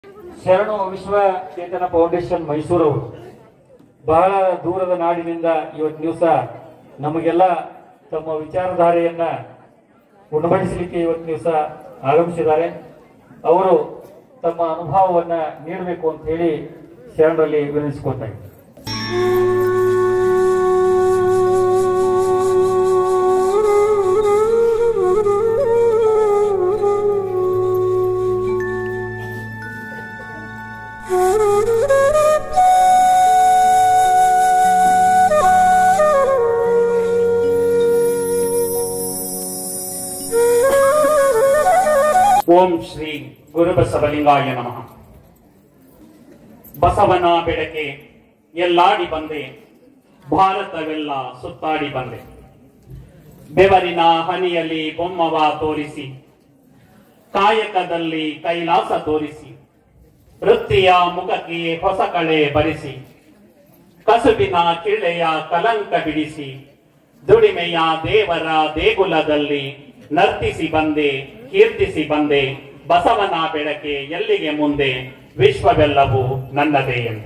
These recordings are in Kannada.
ಶರಣು ವಿಶ್ವ ಚೇತನ ಫೌಂಡೇಶನ್ ಮೈಸೂರವರು ಬಹಳ ದೂರದ ನಾಡಿನಿಂದ ಇವತ್ತು ದಿವಸ ನಮಗೆಲ್ಲ ತಮ್ಮ ವಿಚಾರಧಾರೆಯನ್ನ ಉಣಬಡಿಸಲಿಕ್ಕೆ ಇವತ್ತು ದಿವಸ ಆಗಮಿಸಿದ್ದಾರೆ. ಅವರು ತಮ್ಮ ಅನುಭವವನ್ನ ನೀಡಬೇಕು ಅಂತ ಹೇಳಿ ಶರಣರಲ್ಲಿ ವಿನಂತಿಸಿಕೊಳ್ತಾ ಇದ್ದಾರೆ. ಓಂ ಶ್ರೀ ಗುರುಬಸವಲಿಂಗಾಯ ನಮಃ. ಬಸವನ ಬೆಳಕೆ ಎಲ್ಲಾಡಿ ಬಂದೆ, ಭಾರತವೆಲ್ಲ ಸುತ್ತಾಡಿ ಬಂದೆ. ಬೆವರಿನ ಹನಿಯಲ್ಲಿ ಬೊಮ್ಮವ ತೋರಿಸಿ, ಕಾಯಕದಲ್ಲಿ ಕೈಲಾಸ ತೋರಿಸಿ, ವೃತ್ತಿಯ ಮುಖಕ್ಕೆ ಹೊಸ ಕಳೆ ಬರಿಸಿ, ಕಸುಬಿನ ಕಿಳೆಯ ಕಲಂಕ ಬಿಡಿಸಿ, ದುಡಿಮೆಯ ದೇವರ ದೇಗುಲದಲ್ಲಿ ನರ್ತಿಸಿ ಬಂದೆ, ಕೀರ್ತಿಸಿ ಬಂದೆ. ಬಸವನ ಬೆಳಕೆ ಎಲ್ಲಿಗೆ ಮುಂದೆ, ವಿಶ್ವವೆಲ್ಲವೂ ನನ್ನದೇ ಎಂದೆ.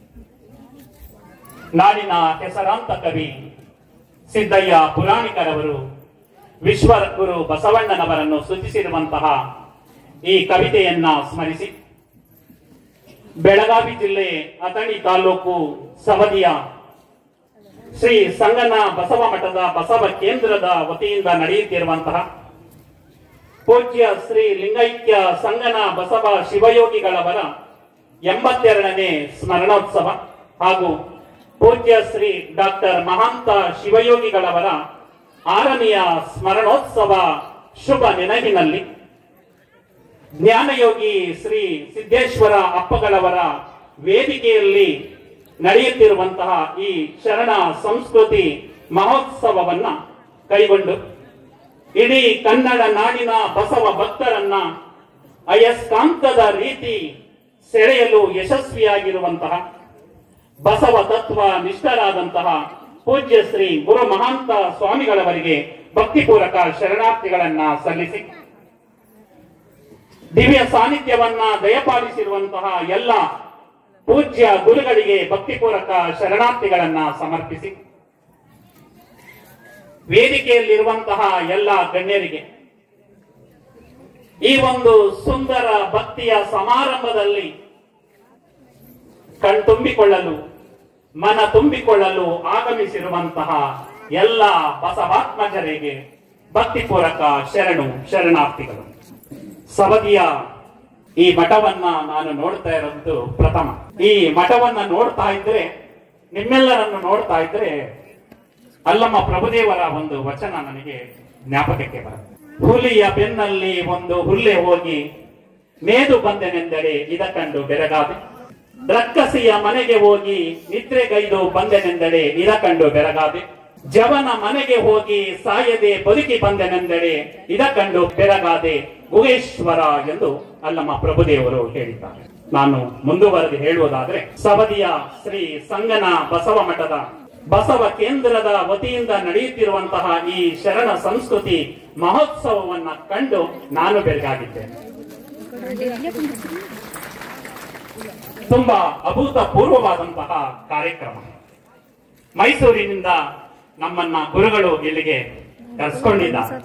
ನಾಡಿನ ಹೆಸರಾಂತ ಕವಿ ಸಿದ್ದಯ್ಯ ಪುರಾಣಿಕರವರು ವಿಶ್ವಗುರು ಬಸವಣ್ಣನವರನ್ನು ಸ್ತುತಿಸಿರುವಂತಹ ಈ ಕವಿತೆಯನ್ನ ಸ್ಮರಿಸಿ, ಬೆಳಗಾವಿ ಜಿಲ್ಲೆ ಅಥಣಿ ತಾಲೂಕು ಸವದಿಯ ಶ್ರೀ ಸಂಗನ ಬಸವ ಮಠದ ಬಸವ ಕೇಂದ್ರದ ವತಿಯಿಂದ ನಡೆಯುತ್ತಿರುವಂತಹ ಪೂಜ್ಯ ಶ್ರೀ ಲಿಂಗೈಕ್ಯ ಸಂಗನ ಬಸವ ಶಿವಯೋಗಿಗಳವರ 82ನೇ ಸ್ಮರಣೋತ್ಸವ ಹಾಗೂ ಪೂಜ್ಯ ಶ್ರೀ ಡಾಕ್ಟರ್ ಮಹಾಂತ ಶಿವಯೋಗಿಗಳವರ 6ನೆಯ ಸ್ಮರಣೋತ್ಸವ ಶುಭ ನೆನಪಿನಲ್ಲಿ ಜ್ಞಾನಯೋಗಿ ಶ್ರೀ ಸಿದ್ದೇಶ್ವರ ಅಪ್ಪಗಳವರ ವೇದಿಕೆಯಲ್ಲಿ ನಡೆಯುತ್ತಿರುವಂತಹ ಈ ಶರಣ ಸಂಸ್ಕೃತಿ ಮಹೋತ್ಸವವನ್ನ ಕೈಗೊಂಡು ಇಡೀ ಕನ್ನಡ ನಾಡಿನ ಬಸವ ಭಕ್ತರನ್ನ ಅಯಸ್ಕಾಂತದ ರೀತಿ ಸೆಳೆಯಲು ಯಶಸ್ವಿಯಾಗಿರುವಂತಹ ಬಸವ ತತ್ವ ನಿಷ್ಠರಾದಂತಹ ಪೂಜ್ಯ ಶ್ರೀ ಗುರು ಮಹಾಂತ ಸ್ವಾಮಿಗಳವರಿಗೆ ಭಕ್ತಿಪೂರ್ವಕ ಶರಣಾರ್ಥಿಗಳನ್ನ ಸಲ್ಲಿಸಿ, ದಿವ್ಯ ಸಾನ್ನಿಧ್ಯವನ್ನ ದಯಪಾಲಿಸಿರುವಂತಹ ಎಲ್ಲ ಪೂಜ್ಯ ಗುರುಗಳಿಗೆ ಭಕ್ತಿಪೂರ್ವಕ ಶರಣಾರ್ಥಿಗಳನ್ನ ಸಮರ್ಪಿಸಿ, ವೇದಿಕೆಯಲ್ಲಿರುವಂತಹ ಎಲ್ಲ ಗಣ್ಯರಿಗೆ ಈ ಒಂದು ಸುಂದರ ಭಕ್ತಿಯ ಸಮಾರಂಭದಲ್ಲಿ ಕಣ್ತುಂಬಿಕೊಳ್ಳಲು ಮನ ತುಂಬಿಕೊಳ್ಳಲು ಆಗಮಿಸಿರುವಂತಹ ಎಲ್ಲ ಬಸವಾತ್ಮಜರಿಗೆ ಭಕ್ತಿಪೂರ್ವಕ ಶರಣಾರ್ಥಿಗಳು. ಸವದಿಯ ಈ ಮಠವನ್ನ ನಾನು ನೋಡ್ತಾ ಇರೋದು ಪ್ರಥಮ. ಈ ಮಠವನ್ನ ನೋಡ್ತಾ ಇದ್ರೆ, ನಿಮ್ಮೆಲ್ಲರನ್ನು ನೋಡ್ತಾ ಇದ್ರೆ ಅಲ್ಲಮ್ಮ ಪ್ರಭುದೇವರ ಒಂದು ವಚನ ನನಗೆ ಜ್ಞಾಪಕಕ್ಕೆ ಬರುತ್ತೆ. ಹುಲಿಯ ಬೆನ್ನಲ್ಲಿ ಒಂದು ಹುಲ್ಲೆ ಹೋಗಿ ಮೇದು ಬಂದೆನೆಂದರೆ ಇದ ಕಂಡು ಬೆರಗಾದೆ, ರಕ್ಕಸಿಯ ಮನೆಗೆ ಹೋಗಿ ನಿದ್ರೆಗೈದು ಬಂದೆನೆಂದರೆ ಇದ ಕಂಡು ಬೆರಗಾದೆ, ಜವನ ಮನೆಗೆ ಹೋಗಿ ಸಾಯದೆ ಬದುಕಿ ಬಂದೆನೆಂದರೆ ಇದ ಕಂಡು ಬೆರಗಾದೆ ಗುಹೇಶ್ವರ ಎಂದು ಅಲ್ಲಮ್ಮ ಪ್ರಭುದೇವರು ಹೇಳಿದ್ದಾರೆ. ನಾನು ಮುಂದುವರೆದು ಹೇಳುವುದಾದ್ರೆ, ಸವದಿಯ ಶ್ರೀ ಸಂಗನ ಬಸವ ಮಠದ ಬಸವ ಕೇಂದ್ರದ ವತಿಯಿಂದ ನಡೆಯುತ್ತಿರುವಂತಹ ಈ ಶರಣ ಸಂಸ್ಕೃತಿ ಮಹೋತ್ಸವವನ್ನ ಕಂಡು ನಾನು ಬೆರಗಾಗಿದ್ದೇನೆ. ತುಂಬಾ ಅಭೂತಪೂರ್ವವಾದಂತಹ ಕಾರ್ಯಕ್ರಮ. ಮೈಸೂರಿನಿಂದ ನಮ್ಮನ್ನ ಗುರುಗಳು ಇಲ್ಲಿಗೆ ಕರೆಸ್ಕೊಂಡಿದ್ದಾರೆ.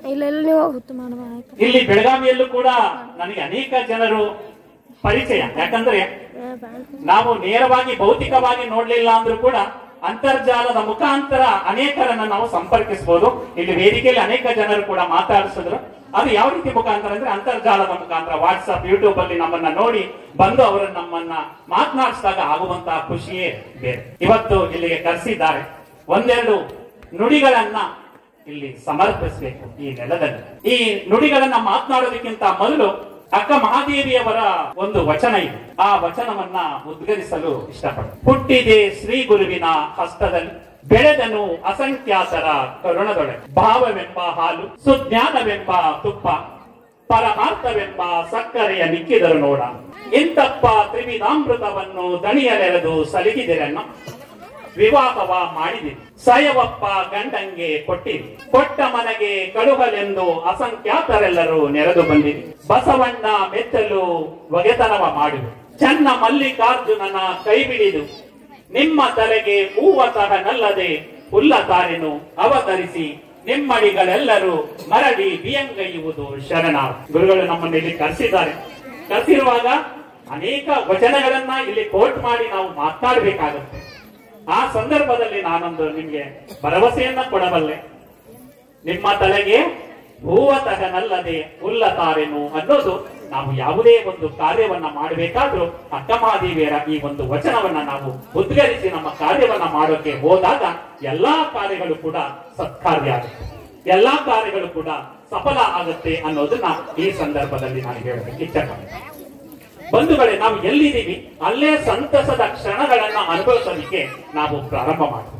ಇಲ್ಲಿ ಬೆಳಗಾವಿಯಲ್ಲೂ ಕೂಡ ನನಗೆ ಅನೇಕ ಜನರು ಪರಿಚಯ. ಯಾಕಂದ್ರೆ ನಾವು ನೇರವಾಗಿ ಭೌತಿಕವಾಗಿ ನೋಡ್ಲಿಲ್ಲ ಅಂದ್ರೂ ಕೂಡ ಅಂತರ್ಜಾಲದ ಮುಖಾಂತರ ಅನೇಕರನ್ನ ನಾವು ಸಂಪರ್ಕಿಸಬಹುದು. ಇಲ್ಲಿ ವೇದಿಕೆಯಲ್ಲಿ ಅನೇಕ ಜನರು ಕೂಡ ಮಾತಾಡಿಸಿದ್ರು. ಅದು ಯಾವ ರೀತಿ ಮುಖಾಂತರ ಅಂದ್ರೆ ಅಂತರ್ಜಾಲದ ಮುಖಾಂತರ, ವಾಟ್ಸ್ಆಪ್, ಯೂಟ್ಯೂಬ್ ಅಲ್ಲಿ ನಮ್ಮನ್ನ ನೋಡಿ ಬಂದು ಅವರು ನಮ್ಮನ್ನ ಮಾತನಾಡಿಸಿದಾಗ ಆಗುವಂತಹ ಖುಷಿಯೇ ಬೇರೆ. ಇವತ್ತು ಇಲ್ಲಿಗೆ ಕರೆಸಿದ್ದಾರೆ. ಒಂದೆರಡು ನುಡಿಗಳನ್ನ ಇಲ್ಲಿ ಸಮರ್ಪಿಸಬೇಕು ಈ ನೆಲದಲ್ಲಿ. ಈ ನುಡಿಗಳನ್ನ ಮಾತನಾಡೋದಕ್ಕಿಂತ ಮೊದಲು ಅಕ್ಕ ಮಹಾದೇವಿಯವರ ಒಂದು ವಚನ ಇದೆ. ಆ ವಚನವನ್ನ ಉದ್ಗರಿಸಲು ಇಷ್ಟಪಡ್ತೀನಿ. ಹುಟ್ಟಿದೆ ಶ್ರೀ ಗುರುವಿನ ಹಸ್ತದಲ್ಲಿ, ಬೆಳೆದನು ಅಸಂಖ್ಯಾತರ ಕರುಣದೊಳಗೆ, ಭಾವವೆಂಬ ಹಾಲು, ಸುಜ್ಞಾನವೆಂಬ ತುಪ್ಪ, ಪರಮಾರ್ಥವೆಂಬ ಸಕ್ಕರೆಯ ನಿಕ್ಕಿದರು ನೋಡ, ಇಂತಪ್ಪ ತ್ರಿವಿಧಾಮೃತವನ್ನು ದಣಿಯಲೆರೆದು ಸಲಿಗಿದಿರನ್ನ, ವಿವಾಹವ ಮಾಡಿದಿರಿ. ಸಾಯವಪ್ಪ ಗಂಡಂಗೆ ಕೊಟ್ಟಿರಿ. ಕೊಟ್ಟ ಮನೆಗೆ ಕಳುಹಲೆಂದು ಅಸಂಖ್ಯಾತರೆಲ್ಲರೂ ನೆರೆದು ಬಂದಿರಿ. ಬಸವಣ್ಣ ಮೆಚ್ಚಲು ಒಗೆತನವ ಮಾಡುವೆ. ಚನ್ನ ಮಲ್ಲಿಕಾರ್ಜುನನ ಕೈ ಬಿಡಿದು ನಿಮ್ಮ ತಲೆಗೆ ಹೂವ ತರನಲ್ಲದೆ ಹುಲ್ಲ ತಾರೆನು ಅವತರಿಸಿ ನಿಮ್ಮಡಿಗಳೆಲ್ಲರೂ ಮರಳಿ ಬಿಯಂಗೈಯುವುದು ಶರಣ. ಗುರುಗಳು ನಮ್ಮನ್ನು ಇಲ್ಲಿ ಕರೆಸಿದ್ದಾರೆ. ಕರೆಸಿರುವಾಗ ಅನೇಕ ವಚನಗಳನ್ನ ಇಲ್ಲಿ ಕೋಟ್ ಮಾಡಿ ನಾವು ಮಾತನಾಡಬೇಕಾಗುತ್ತೆ. ಆ ಸಂದರ್ಭದಲ್ಲಿ ನಾನೊಂದು ನಿಮ್ಗೆ ಭರವಸೆಯನ್ನ ಕೊಡಬಲ್ಲೆ. ನಿಮ್ಮ ತಲೆಗೆ ಹೂವ ತಗನಲ್ಲದೆ ಹುಲ್ಲ ತಾರೆನು ಅನ್ನೋದು ನಾವು ಯಾವುದೇ ಒಂದು ಕಾರ್ಯವನ್ನ ಮಾಡಬೇಕಾದ್ರೂ ಅಕ್ಕಮಹಾದೇವಿಯರ ಈ ಒಂದು ವಚನವನ್ನ ನಾವು ಉದ್ಗರಿಸಿ ನಮ್ಮ ಕಾರ್ಯವನ್ನ ಮಾಡೋಕೆ ಹೋದಾಗ ಎಲ್ಲಾ ಕಾರ್ಯಗಳು ಕೂಡ ಸತ್ಕಾರ್ಯ ಆಗುತ್ತೆ, ಎಲ್ಲಾ ಕಾರ್ಯಗಳು ಕೂಡ ಸಫಲ ಆಗುತ್ತೆ ಅನ್ನೋದನ್ನ ಈ ಸಂದರ್ಭದಲ್ಲಿ ನಾನು ಹೇಳೋದಕ್ಕೆ ಇಚ್ಛೆಪಡ್ತೀನಿ. ಬಂಧುಗಳೇ, ನಾವು ಎಲ್ಲಿದ್ದೀವಿ ಅಲ್ಲೇ ಸಂತಸದ ಕ್ಷಣಗಳನ್ನ ಅನುಭವಿಸಲಿಕ್ಕೆ ನಾವು ಪ್ರಾರಂಭ ಮಾಡ್ತೀವಿ.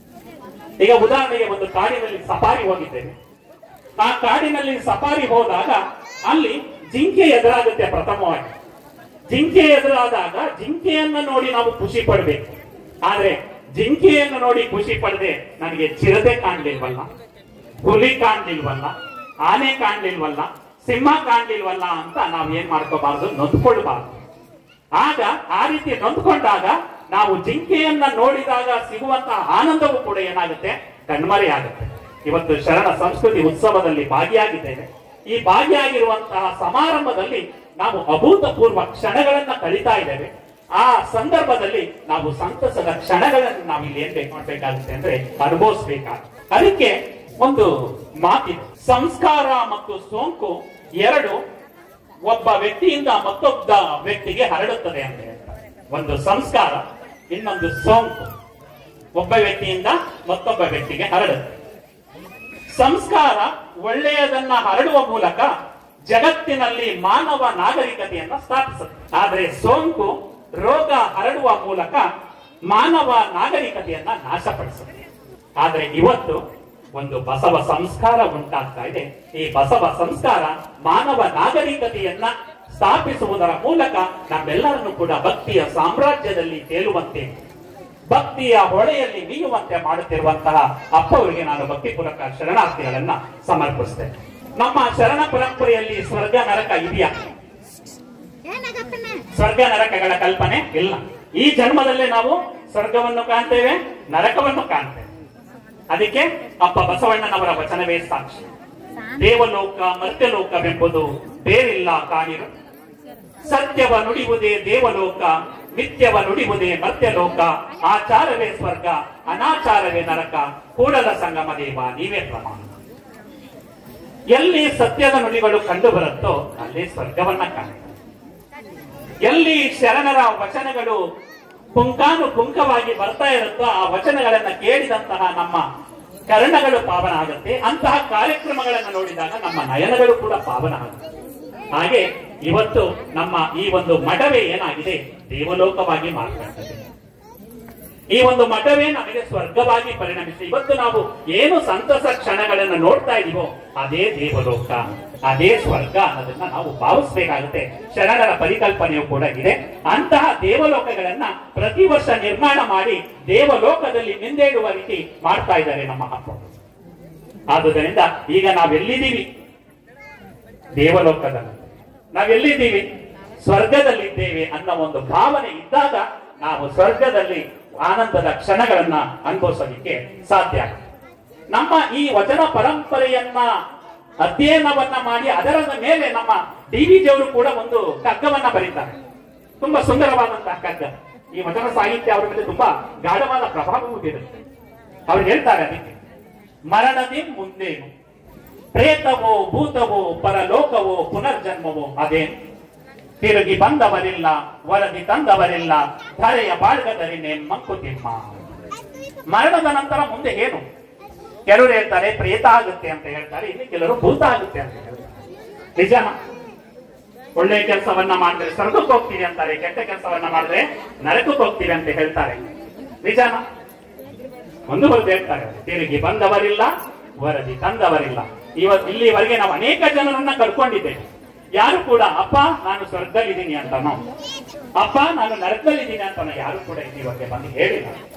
ಈಗ ಉದಾಹರಣೆಗೆ ಒಂದು ಕಾಡಿನಲ್ಲಿ ಸಫಾರಿ ಹೋಗಿದ್ದೇವೆ. ಆ ಕಾಡಿನಲ್ಲಿ ಸಫಾರಿ ಹೋದಾಗ ಅಲ್ಲಿ ಜಿಂಕೆ ಎದುರಾಗುತ್ತೆ. ಪ್ರಥಮವಾಗಿ ಜಿಂಕೆ ಎದುರಾದಾಗ ಜಿಂಕೆಯನ್ನ ನೋಡಿ ನಾವು ಖುಷಿ ಪಡ್ಬೇಕು. ಆದ್ರೆ ಜಿಂಕೆಯನ್ನು ನೋಡಿ ಖುಷಿ ಪಡದೆ ನನಗೆ ಚಿರತೆ ಕಾಣ್ಲಿಲ್ವಲ್ಲ, ಹುಲಿ ಕಾಣ್ಲಿಲ್ವಲ್ಲ, ಆನೆ ಕಾಣ್ಲಿಲ್ವಲ್ಲ, ಸಿಂಹ ಕಾಣ್ಲಿಲ್ವಲ್ಲ ಅಂತ ನಾವ್ ಏನ್ ಮಾಡ್ಕೋಬಾರ್ದು, ನೊಂದ್ಕೊಳ್ಬಾರ್ದು. ಆಗ ಆ ರೀತಿ ನೊಂದ್ಕೊಂಡಾಗ ನಾವು ಜಿಂಕೆಯನ್ನ ನೋಡಿದಾಗ ಸಿಗುವಂತಹ ಆನಂದವೂ ಕೂಡ ಏನಾಗುತ್ತೆ, ಕಣ್ಮರೆ ಆಗುತ್ತೆ. ಇವತ್ತು ಶರಣ ಸಂಸ್ಕೃತಿ ಉತ್ಸವದಲ್ಲಿ ಭಾಗಿಯಾಗಿದ್ದೇವೆ. ಈ ಭಾಗಿಯಾಗಿರುವಂತಹ ಸಮಾರಂಭದಲ್ಲಿ ನಾವು ಅಭೂತಪೂರ್ವ ಕ್ಷಣಗಳನ್ನ ಕಳೀತಾ ಇದ್ದೇವೆ. ಆ ಸಂದರ್ಭದಲ್ಲಿ ನಾವು ಸಂತಸದ ಕ್ಷಣಗಳನ್ನು ನಾವು ಇಲ್ಲಿ ಏನ್ ಮಾಡ್ಬೇಕಾಗುತ್ತೆ ಅಂದ್ರೆ ಅನುಭವಿಸ್ಬೇಕಾಗುತ್ತೆ. ಅದಕ್ಕೆ ಒಂದು ಮಾತಿದೆ, ಸಂಸ್ಕಾರ ಮತ್ತು ಸೋಂಕು ಎರಡು ಒಬ್ಬ ವ್ಯಕ್ತಿಯಿಂದ ಮತ್ತೊಬ್ಬ ವ್ಯಕ್ತಿಗೆ ಹರಡುತ್ತದೆ ಅಂತ ಹೇಳ್ತಾರೆ. ಒಂದು ಸಂಸ್ಕಾರ, ಇನ್ನೊಂದು ಸೋಂಕು. ಒಬ್ಬ ವ್ಯಕ್ತಿಯಿಂದ ಮತ್ತೊಬ್ಬ ವ್ಯಕ್ತಿಗೆ ಹರಡುತ್ತೆ. ಸಂಸ್ಕಾರ ಒಳ್ಳೆಯದನ್ನ ಹರಡುವ ಮೂಲಕ ಜಗತ್ತಿನಲ್ಲಿ ಮಾನವ ನಾಗರಿಕತೆಯನ್ನ ಸ್ಥಾಪಿಸುತ್ತೆ. ಆದ್ರೆ ಸೋಂಕು ರೋಗ ಹರಡುವ ಮೂಲಕ ಮಾನವ ನಾಗರಿಕತೆಯನ್ನ ನಾಶಪಡಿಸುತ್ತೆ. ಆದ್ರೆ ಇವತ್ತು ಒಂದು ಬಸವ ಸಂಸ್ಕಾರ ಉಂಟಾಗ್ತಾ ಇದೆ. ಈ ಬಸವ ಸಂಸ್ಕಾರ ಮಾನವ ನಾಗರಿಕತೆಯನ್ನ ಸ್ಥಾಪಿಸುವುದರ ಮೂಲಕ ನಮ್ಮೆಲ್ಲರನ್ನು ಕೂಡ ಭಕ್ತಿಯ ಸಾಮ್ರಾಜ್ಯದಲ್ಲಿ ತೇಲುವಂತೆ, ಭಕ್ತಿಯ ಹೊಳೆಯಲ್ಲಿ ನೀಯುವಂತೆ ಮಾಡುತ್ತಿರುವಂತಹ ಅಪ್ಪವರಿಗೆ ನಾನು ಭಕ್ತಿಪೂರ್ವಕ ಶರಣಾರ್ಥಿಗಳನ್ನ ಸಮರ್ಪಿಸ್ತೇನೆ. ನಮ್ಮ ಶರಣ ಪರಂಪರೆಯಲ್ಲಿ ಸ್ವರ್ಗ ನರಕ ಇದೆಯಾ? ಸ್ವರ್ಗ ನರಕಗಳ ಕಲ್ಪನೆ ಇಲ್ಲ. ಈ ಜನ್ಮದಲ್ಲೇ ನಾವು ಸ್ವರ್ಗವನ್ನು ಕಾಣ್ತೇವೆ, ನರಕವನ್ನು ಕಾಣ್ತೇವೆ. ಅದಕ್ಕೆ ಅಪ್ಪ ಬಸವಣ್ಣನವರ ವಚನವೇ ಸಾಕ್ಷಿ. ದೇವಲೋಕ ಮರ್ತ್ಯಲೋಕವೆಂಬುದು ಬೇರಿಲ್ಲ ಕಾಣಿರು. ಸತ್ಯವ ನುಡಿಯುವುದೇ ದೇವಲೋಕ, ನಿತ್ಯವ ನುಡಿಯುವುದೇ ಮರ್ತ್ಯಲೋಕ. ಆಚಾರವೇ ಸ್ವರ್ಗ, ಅನಾಚಾರವೇ ನರಕ. ಕೂಡಲ ಸಂಗಮ ದೇವ ನೀವೇ ಪ್ರಮಾಣ. ಎಲ್ಲಿ ಸತ್ಯದ ನುಡಿಗಳು ಕಂಡು ಬರುತ್ತೋ ಅಲ್ಲಿ ಸ್ವರ್ಗವನ್ನ ಕಾಣುತ್ತೆ. ಎಲ್ಲಿ ಶರಣರ ವಚನಗಳು ಪುಂಖಾನುಪುಂಖವಾಗಿ ಬರ್ತಾ ಇರುತ್ತೋ ಆ ವಚನಗಳನ್ನ ಕೇಳಿದಂತಹ ನಮ್ಮ ಕರ್ಣಗಳು ಪಾವನ ಆಗುತ್ತೆ. ಅಂತಹ ಕಾರ್ಯಕ್ರಮಗಳನ್ನು ನೋಡಿದಾಗ ನಮ್ಮ ನಯನಗಳು ಕೂಡ ಪಾವನ ಆಗುತ್ತೆ. ಹಾಗೆ ಇವತ್ತು ನಮ್ಮ ಈ ಒಂದು ಮಠವೇ ಏನಾಗಿದೆ, ದೇವಲೋಕವಾಗಿ ಮಾರ್ಪಟ್ಟಿದೆ. ಈ ಒಂದು ಮಠವೇ ನಮಗೆ ಸ್ವರ್ಗವಾಗಿ ಪರಿಣಮಿಸಿ ಇವತ್ತು ನಾವು ಏನು ಸಂತಸ ಕ್ಷಣಗಳನ್ನು ನೋಡ್ತಾ ಇದೀವೋ ಅದೇ ದೇವಲೋಕ, ಅದೇ ಸ್ವರ್ಗ ಅನ್ನೋದನ್ನ ನಾವು ಭಾವಿಸಬೇಕಾಗುತ್ತೆ. ಶರಣರ ಪರಿಕಲ್ಪನೆಯೂ ಕೂಡ ಇದೆ. ಅಂತಹ ದೇವಲೋಕಗಳನ್ನ ಪ್ರತಿ ವರ್ಷ ನಿರ್ಮಾಣ ಮಾಡಿ ದೇವಲೋಕದಲ್ಲಿ ಮಿಂದೇಳುವ ರೀತಿ ಮಾಡ್ತಾ ಇದ್ದಾರೆ ನಮ್ಮ ಅಪ್ಪ. ಆದುದರಿಂದ ಈಗ ನಾವೆಲ್ಲಿದ್ದೀವಿ? ದೇವಲೋಕದಲ್ಲಿ ನಾವೆಲ್ಲಿದ್ದೀವಿ? ಸ್ವರ್ಗದಲ್ಲಿದ್ದೇವೆ ಅನ್ನೋ ಒಂದು ಭಾವನೆ ಇದ್ದಾಗ ನಾವು ಸ್ವರ್ಗದಲ್ಲಿ ಆನಂದದ ಕ್ಷಣಗಳನ್ನ ಅನುಭವಿಸಲಿಕ್ಕೆ ಸಾಧ್ಯ. ನಮ್ಮ ಈ ವಚನ ಪರಂಪರೆಯನ್ನ ಅಧ್ಯಯನವನ್ನ ಮಾಡಿ ಅದರ ಮೇಲೆ ನಮ್ಮ ಡಿ.ವಿ.ಜಿ ಅವರು ಕೂಡ ಒಂದು ಕಗ್ಗವನ್ನ ಬರೀತಾರೆ. ತುಂಬಾ ಸುಂದರವಾದಂತಹ ಕಗ್ಗ. ಈ ವಚನ ಸಾಹಿತ್ಯ ಅವರ ಮೇಲೆ ತುಂಬಾ ಗಾಢವಾದ ಪ್ರಭಾವವೂ ಬೀರುತ್ತೆ. ಅವ್ರು ಹೇಳ್ತಾರೆ, ಅದಕ್ಕೆ ಮರಣದಿ ಮುಂದೇನು, ಪ್ರೇತವೋ ಭೂತವೋ ಪರಲೋಕವೋ ಪುನರ್ಜನ್ಮವೋ ಅದೇನು, ತಿರುಗಿ ಬಂದವರಿಲ್ಲ ವರದಿ ತಂದವರಿಲ್ಲ, ಧರೆಯ ಬಾಳ್ಗದರಿನೇ ಮಂಕುತಿಮ್ಮ. ಮರಣದ ನಂತರ ಮುಂದೆ ಏನು? ಕೆಲವರು ಹೇಳ್ತಾರೆ ಪ್ರೇತ ಆಗುತ್ತೆ ಅಂತ ಹೇಳ್ತಾರೆ, ಇಲ್ಲಿ ಕೆಲವರು ಭೂತ ಆಗುತ್ತೆ ಅಂತ ಹೇಳ್ತಾರೆ. ನಿಜ, ಒಳ್ಳೆ ಕೆಲಸವನ್ನ ಮಾಡಿದ್ರೆ ಸ್ವರ್ಗಕ್ಕೆ ಹೋಗ್ತೀವಿ ಅಂತಾರೆ, ಕೆಟ್ಟ ಕೆಲಸವನ್ನ ಮಾಡಿದ್ರೆ ನರಕಕ್ಕೆ ಹೋಗ್ತೀವಿ ಅಂತ ಹೇಳ್ತಾರೆ. ನಿಜಾನ? ಮುಂದುವರೆದು ಹೇಳ್ತಾರೆ, ತಿರುಗಿ ಬಂದವರಿಲ್ಲ ವರದಿ ತಂದವರಿಲ್ಲ. ಇಲ್ಲಿವರೆಗೆ ನಾವು ಅನೇಕ ಜನರನ್ನ ಕಳ್ಕೊಂಡಿದ್ದೇವೆ. ಯಾರು ಕೂಡ ಅಪ್ಪ ನಾನು ಸ್ವರ್ಗದಲ್ಲಿದ್ದೀನಿ ಅಂತಾನೋ, ಅಪ್ಪ ನಾನು ನರಕದಲ್ಲಿದ್ದೀನಿ ಅಂತಾನೋ ಯಾರು ಕೂಡ ಇಲ್ಲಿವರೆಗೆ ಬಂದು ಹೇಳಿಲ್ಲ.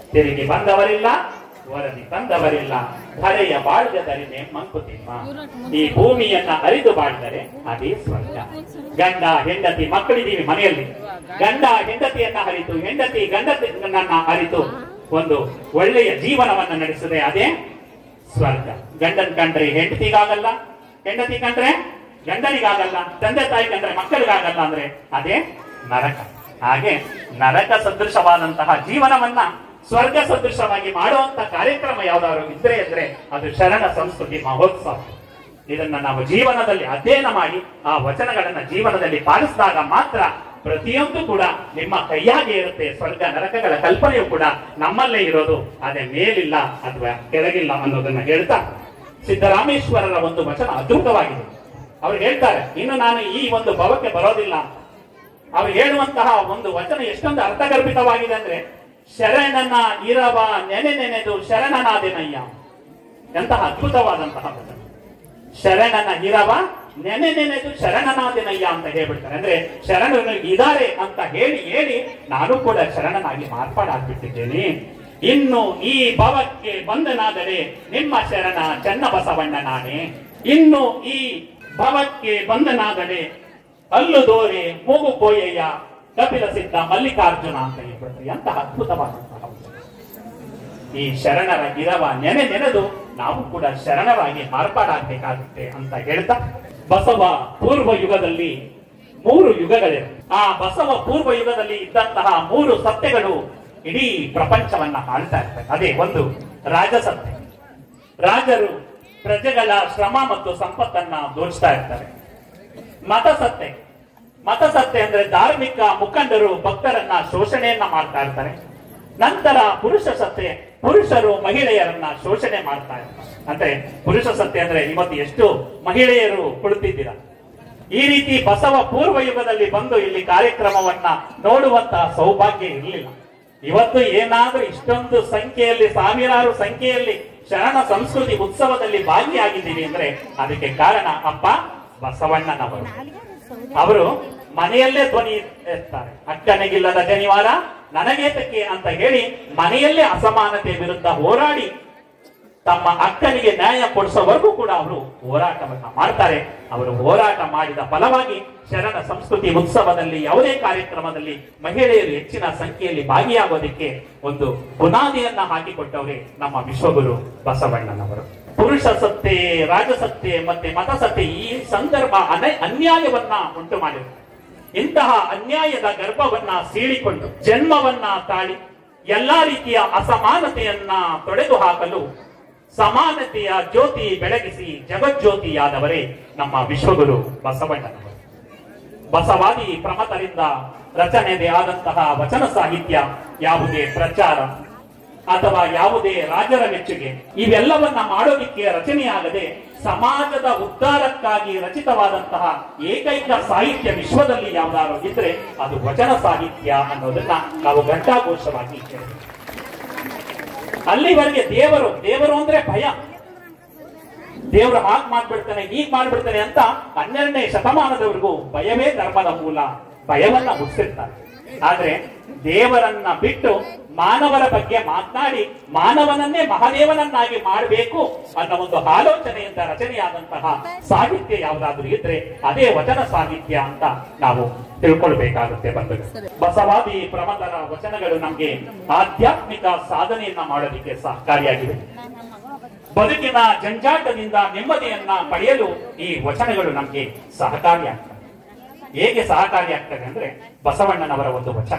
ತಿರುಗಿ ಬಂದವರಿಲ್ಲ, ವರದಿ ತಂದವರಿಲ್ಲ, ಧರೆಯ ಬಾಳ್ಗದರಿನೇ ಮಂಕುತಿಮ್ಮ. ಈ ಭೂಮಿಯನ್ನ ಅರಿದು ಬಾಳಿದರೆ ಅದೇ ಸ್ವರ್ಗ. ಗಂಡ ಹೆಂಡತಿ ಮಕ್ಕಳಿದ್ದೀವಿ ಮನೆಯಲ್ಲಿ, ಗಂಡ ಹೆಂಡತಿಯನ್ನ ಅರಿತು, ಹೆಂಡತಿ ಗಂಡನನ್ನ ಅರಿತು ಒಂದು ಒಳ್ಳೆಯ ಜೀವನವನ್ನ ನಡೆಸಿದೆ, ಅದೇ ಸ್ವರ್ಗ. ಗಂಡನ್ ಕಂಡ್ರೆ ಹೆಂಡತಿಗಾಗಲ್ಲ, ಹೆಂಡತಿ ಕಂಡ್ರೆ ಗಂಡನಿಗಾಗಲ್ಲ, ತಂದೆ ತಾಯಿ ಕಂಡ್ರೆ ಮಕ್ಕಳಿಗಾಗಲ್ಲ ಅಂದ್ರೆ ಅದೇ ನರಕ. ಹಾಗೆ ನರಕ ಸದೃಶವಾದಂತಹ ಜೀವನವನ್ನ ಸ್ವರ್ಗ ಸದೃಶವಾಗಿ ಮಾಡುವಂತ ಕಾರ್ಯಕ್ರಮ ಯಾವ್ದಾದ್ರು ಇದ್ರೆ ಅಂದ್ರೆ ಅದು ಶರಣ ಸಂಸ್ಕೃತಿ ಮಹೋತ್ಸವ. ಇದನ್ನ ನಾವು ಜೀವನದಲ್ಲಿ ಅಧ್ಯಯನ ಮಾಡಿ ಆ ವಚನಗಳನ್ನ ಜೀವನದಲ್ಲಿ ಪಾಲಿಸಿದಾಗ ಮಾತ್ರ ಪ್ರತಿಯೊಂದು ಕೂಡ ನಿಮ್ಮ ಕೈಯಾಗೆ ಇರುತ್ತೆ. ಸ್ವರ್ಗ ನರಕಗಳ ಕಲ್ಪನೆಯು ಕೂಡ ನಮ್ಮಲ್ಲೇ ಇರೋದು, ಅದೇ ಮೇಲಿಲ್ಲ ಅಥವಾ ಕೆಳಗಿಲ್ಲ ಅನ್ನೋದನ್ನ ಹೇಳ್ತಾ ಸಿದ್ದರಾಮೇಶ್ವರರ ಒಂದು ವಚನ ಅದ್ಭುತವಾಗಿದೆ. ಅವ್ರು ಹೇಳ್ತಾರೆ, ಇನ್ನು ನಾನು ಈ ಒಂದು ಭವಕ್ಕೆ ಬರೋದಿಲ್ಲ. ಅವ್ರು ಹೇಳುವಂತಹ ಒಂದು ವಚನ ಎಷ್ಟೊಂದು ಅರ್ಥಗರ್ಭಿತವಾಗಿದೆ ಅಂದ್ರೆ, ಶರಣನ ಇರವ ನೆನೆ ನೆನೆದು ಶರಣನಾದೆನಯ್ಯ. ಎಂತಹ ಅದ್ಭುತವಾದಂತಹ ವಚನ. ಶರಣನ ಇರವ ನೆನೆ ನೆನೆದು ಶರಣನಾದೆನಯ್ಯ ಅಂತ ಹೇಳ್ಬಿಡ್ತಾರೆ. ಅಂದ್ರೆ ಶರಣರು ಇದ್ದಾರೆ ಅಂತ ಹೇಳಿ ಹೇಳಿ ನಾನು ಕೂಡ ಶರಣನಾಗಿ ಮಾರ್ಪಾಡಾಗ್ಬಿಟ್ಟಿದ್ದೇನೆ. ಇನ್ನು ಈ ಭವಕ್ಕೆ ಬಂದನಾದರೆ ನಿಮ್ಮ ಶರಣ ಚನ್ನಬಸವಣ್ಣ ನಾನೇ. ಇನ್ನು ಈ ಭವಕ್ಕೆ ಬಂದನಾದರೆ ಅಲ್ಲು ದೋರೆ ಮೂಗು ಪೋಯಯ್ಯ ಕಪಿಲ ಸಿದ್ಧ ಮಲ್ಲಿಕಾರ್ಜುನ ಅಂತ ಹೇಳ್ಬಿಡ್ತಾರೆ. ಎಂತಹ ಅದ್ಭುತವಾದಂತಹ ಈ ಶರಣರ ಇರವ ನೆನೆ ನೆನೆದು ನಾವು ಕೂಡ ಶರಣರಾಗಿ ಮಾರ್ಪಾಡಾಗಬೇಕಾಗುತ್ತೆ ಅಂತ ಹೇಳ್ತಾ, ಬಸವ ಪೂರ್ವ ಯುಗದಲ್ಲಿ 3 ಯುಗಗಳಿವೆ. ಆ ಬಸವ ಪೂರ್ವ ಯುಗದಲ್ಲಿ ಇದ್ದಂತಹ 3 ಸತ್ಯಗಳು ಇಡೀ ಪ್ರಪಂಚವನ್ನ ಆಳ್ತಾ ಇರ್ತವೆ. ಅದೇ ಒಂದು ರಾಜಸತ್ಯ. ರಾಜರು ಪ್ರಜೆಗಳ ಶ್ರಮ ಮತ್ತು ಸಂಪತ್ತನ್ನ ದೋಚ್ತಾ ಇರ್ತಾರೆ. ಮತಸತ್ಯ. ಮತಸತ್ಯ ಅಂದ್ರೆ ಧಾರ್ಮಿಕ ಮುಖಂಡರು ಭಕ್ತರನ್ನ ಶೋಷಣೆಯನ್ನ ಮಾಡ್ತಾ ಇರ್ತಾರೆ. ನಂತರ ಪುರುಷ ಸತ್ಯ. ಪುರುಷರು ಮಹಿಳೆಯರನ್ನ ಶೋಷಣೆ ಮಾಡ್ತಾ ಇರ್ತಾರೆ. ಅಂದ್ರೆ ಪುರುಷ ಸತ್ಯ ಅಂದ್ರೆ ಇವತ್ತು ಎಷ್ಟು ಮಹಿಳೆಯರು ಕುಳಿತಿದ್ದೀರಾ. ಈ ರೀತಿ ಬಸವ ಪೂರ್ವ ಯುಗದಲ್ಲಿ ಬಂದು ಇಲ್ಲಿ ಕಾರ್ಯಕ್ರಮವನ್ನ ನೋಡುವಂತಹ ಸೌಭಾಗ್ಯ ಇರಲಿಲ್ಲ. ಇವತ್ತು ಏನಾದ್ರೂ ಇಷ್ಟೊಂದು ಸಂಖ್ಯೆಯಲ್ಲಿ, ಸಾವಿರಾರು ಸಂಖ್ಯೆಯಲ್ಲಿ ಶರಣ ಸಂಸ್ಕೃತಿ ಉತ್ಸವದಲ್ಲಿ ಭಾಗಿಯಾಗಿದ್ದೀವಿ ಅಂದ್ರೆ ಅದಕ್ಕೆ ಕಾರಣ ಅಪ್ಪ ಬಸವಣ್ಣನವರು. ಅವರು ಮನೆಯಲ್ಲೇ ಧ್ವನಿ ಎತ್ತಾರೆ. ಅಕ್ಕನಿಗಿಲ್ಲದ ಜನಿವಾರ ನನಗೇತಕ್ಕೆ ಅಂತ ಹೇಳಿ ಮನೆಯಲ್ಲೇ ಅಸಮಾನತೆ ವಿರುದ್ಧ ಹೋರಾಡಿ ತಮ್ಮ ಅಕ್ಕನಿಗೆ ನ್ಯಾಯ ಕೊಡಿಸೋವರೆಗೂ ಕೂಡ ಅವರು ಹೋರಾಟವನ್ನ ಮಾಡ್ತಾರೆ. ಅವರು ಹೋರಾಟ ಮಾಡಿದ ಫಲವಾಗಿ ಶರಣ ಸಂಸ್ಕೃತಿ ಉತ್ಸವದಲ್ಲಿ ಯಾವುದೇ ಕಾರ್ಯಕ್ರಮದಲ್ಲಿ ಮಹಿಳೆಯರು ಹೆಚ್ಚಿನ ಸಂಖ್ಯೆಯಲ್ಲಿ ಭಾಗಿಯಾಗೋದಕ್ಕೆ ಒಂದು ಬುನಾದಿಯನ್ನ ಹಾಕಿಕೊಟ್ಟವರೇ ನಮ್ಮ ವಿಶ್ವಗುರು ಬಸವಣ್ಣನವರು. ಪುರುಷ ಸತ್ತೆ, ರಾಜಸತ್ತೆ ಮತ್ತೆ ಮತಸತ್ತೆ ಈ ಸಂದರ್ಭ ಅನ್ಯಾಯವನ್ನ ಉಂಟು ಮಾಡಿದೆ. ಇಂತಹ ಅನ್ಯಾಯದ ಗರ್ಭವನ್ನ ಸೀಳಿಕೊಂಡು ಜನ್ಮವನ್ನ ತಾಳಿ ಎಲ್ಲಾ ರೀತಿಯ ಅಸಮಾನತೆಯನ್ನ ತೊಡೆದು ಹಾಕಲು ಸಮಾನತೆಯ ಜ್ಯೋತಿ ಬೆಳಗಿಸಿ ಜಗಜ್ಯೋತಿಯಾದವರೇ ನಮ್ಮ ವಿಶ್ವಗುರು ಬಸವಣ್ಣನವರು. ಬಸವಾದಿ ಪ್ರಮತರಿಂದ ರಚನೆದೇ ಆದಂತಹ ವಚನ ಸಾಹಿತ್ಯ, ಯಾವುದೇ ಪ್ರಚಾರ ಅಥವಾ ಯಾವುದೇ ರಾಜರ ಮೆಚ್ಚುಗೆ ಇವೆಲ್ಲವನ್ನ ಮಾಡೋದಿಕ್ಕೆ ರಚನೆಯಾಗದೆ ಸಮಾಜದ ಉದ್ಧಾರಕ್ಕಾಗಿ ರಚಿತವಾದಂತಹ ಏಕೈಕ ಸಾಹಿತ್ಯ ವಿಶ್ವದಲ್ಲಿ ಯಾವ್ದಾದ್ರು ಇದ್ರೆ ಅದು ವಚನ ಸಾಹಿತ್ಯ ಅನ್ನೋದನ್ನ ನಾವು ಘಂಟಾಘೋಷವಾಗಿ ಕೇಳಿದ್ವಿ. ಅಲ್ಲಿವರೆಗೆ ದೇವರು ಅಂದ್ರೆ ಭಯ. ದೇವರು ಹಾಗೆ ಮಾಡ್ಬಿಡ್ತಾನೆ, ಹೀಗ್ ಮಾಡ್ಬಿಡ್ತಾನೆ ಅಂತ 12ನೇ ಶತಮಾನದವರೆಗೂ ಭಯವೇ ಧರ್ಮದ ಮೂಲ, ಭಯವನ್ನ ಹುಟ್ಟಿರ್ತಾರೆ. ಆದ್ರೆ ದೇವರನ್ನ ಬಿಟ್ಟು ಮಾನವರ ಬಗ್ಗೆ ಮಾತನಾಡಿ ಮಾನವನನ್ನೇ ಮಹಾದೇವನನ್ನಾಗಿ ಮಾಡಬೇಕು ಅನ್ನೋ ಒಂದು ಆಲೋಚನೆಯಿಂದ ರಚನೆಯಾದಂತಹ ಸಾಹಿತ್ಯ ಯಾವುದಾದ್ರೂ ಇದ್ರೆ ಅದೇ ವಚನ ಸಾಹಿತ್ಯ ಅಂತ ನಾವು ತಿಳ್ಕೊಳ್ಬೇಕಾಗುತ್ತೆ ಬಂಧುಗಳು. ಬಸವಾದಿ ಪ್ರಮತರ ವಚನಗಳು ನಮ್ಗೆ ಆಧ್ಯಾತ್ಮಿಕ ಸಾಧನೆಯನ್ನ ಮಾಡೋದಕ್ಕೆ ಸಹಕಾರಿಯಾಗಿವೆ. ಬದುಕಿನ ಜಂಜಾಟದಿಂದ ನೆಮ್ಮದಿಯನ್ನ ಪಡೆಯಲು ಈ ವಚನಗಳು ನಮ್ಗೆ ಸಹಕಾರಿಯಾಗ್ತವೆ. ಹೇಗೆ ಸಹಕಾರಿಯಾಗ್ತದೆ ಅಂದ್ರೆ ಬಸವಣ್ಣನವರ ಒಂದು ವಚನ,